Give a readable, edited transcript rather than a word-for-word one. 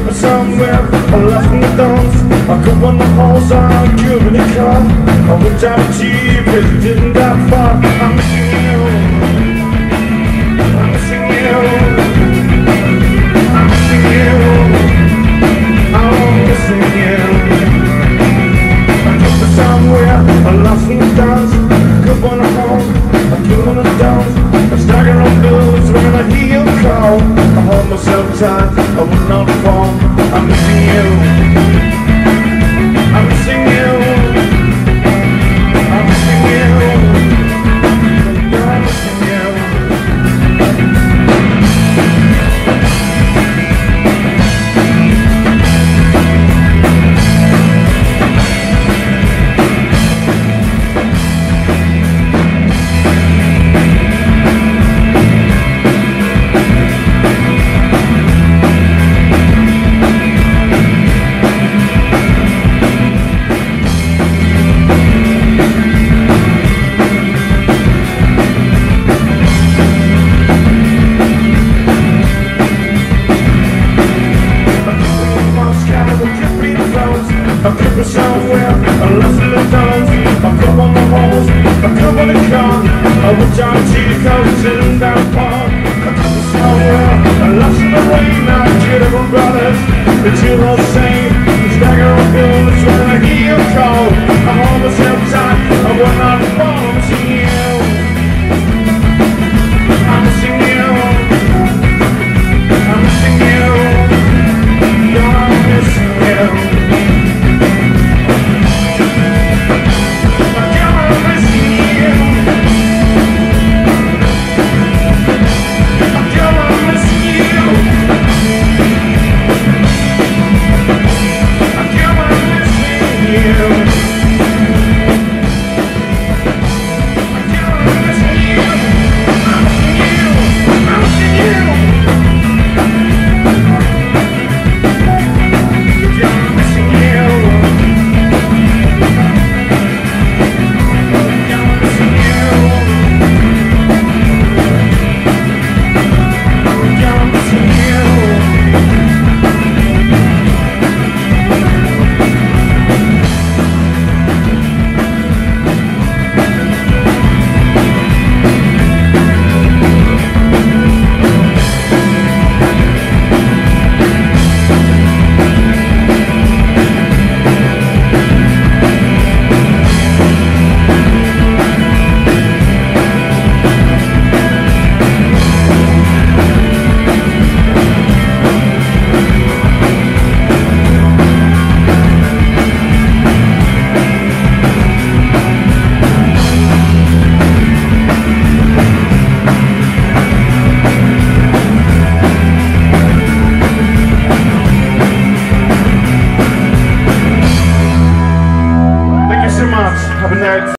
took me somewhere, I left in the dumps. I could run the halls, I could in the car. I went out cheap, it didn't that far. I'm missing you, I'm missing you, I'm missing you, I'm missing you. I took me somewhere, I lost in the dumps. Could run the halls, I could in the dumps. I stagger on blues when I hear you call. I hold myself tight, I will not fall. I'm missing you, I'm missing you, I'm missing you, I'm missing you. I could be somewhere, I lost in the dumps. I could on the halls, I could on the car. I would try to see the coast in that park. I could be somewhere, I lost in the rain. I kid of brothers, but you're all the same. Stagger on buildings when I hear you call. I hold myself tight, I will not fall. I'm missing you, I'm missing you, I'm missing you, I'm missing you. Have a night.